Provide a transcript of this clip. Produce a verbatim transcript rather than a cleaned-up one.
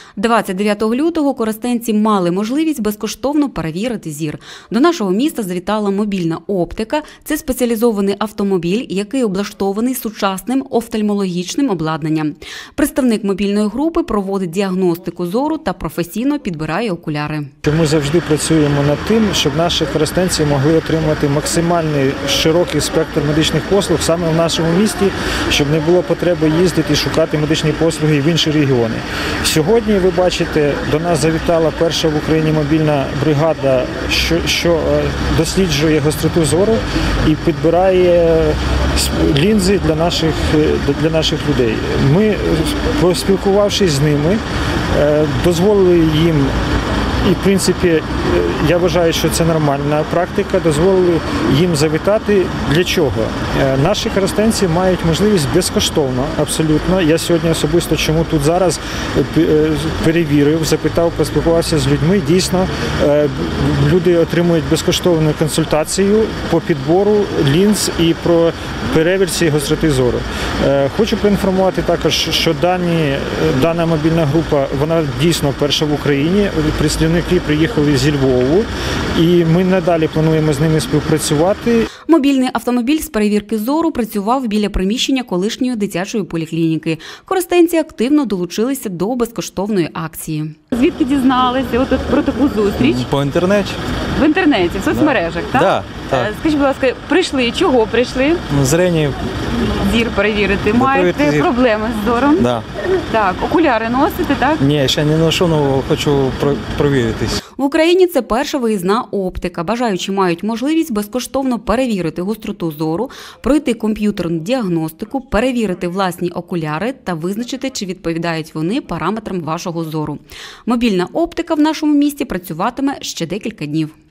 двадцять дев'ятого лютого коростенці мали можливість безкоштовно перевірити зір. До нашого міста завітала мобільна оптика. Це спеціалізований автомобіль, який облаштований сучасним офтальмологічним обладнанням. Представник мобільної групи проводить діагностику зору та професійно підбирає окуляри. Ми завжди працюємо над тим, щоб наші коростенці могли отримати максимальний широкий спектр медичних послуг саме в нашому місті, щоб не було потреби їздити і шукати медичні послуги в інші регіони. Сьогодні, ви бачите, до нас завітала перша в Україні мобільна бригада, що, що досліджує гостроту зору і підбирає лінзи для наших, для наших людей. Ми, поспілкувавшись з ними, дозволили їм, і, в принципі, я вважаю, що це нормальна практика, дозволили їм завітати. Для чого? Наші коростенці мають можливість безкоштовно, абсолютно. Я сьогодні особисто, чому тут зараз, перевірив, запитав, поспілкувався з людьми. Дійсно, люди отримують безкоштовну консультацію по підбору лінз і про перевірці гостроти зору. Хочу проінформувати також, що дані, дана мобільна група, вона дійсно перша в Україні. Представники приїхали зі Львову, і ми надалі плануємо з ними співпрацювати. Мобільний автомобіль з перевірки зору працював біля приміщення колишньої дитячої поліклініки. Коростенці активно долучилися до безкоштовної акції. Звідки дізналися от, от, про таку зустріч? По інтернеті. В інтернеті, в соцмережах, так? Да, так. Скажіть, будь ласка, прийшли, чого прийшли? Зрення. Зір перевірити. Маєте зір. проблеми з зором? Да. Так, окуляри носите, так? Ні, ще не ношу, але хочу провіритись. В Україні це перша виїзна оптика. Бажаючі мають можливість безкоштовно перевірити гостроту зору, пройти комп'ютерну діагностику, перевірити власні окуляри та визначити, чи відповідають вони параметрам вашого зору. Мобільна оптика в нашому місті працюватиме ще декілька днів.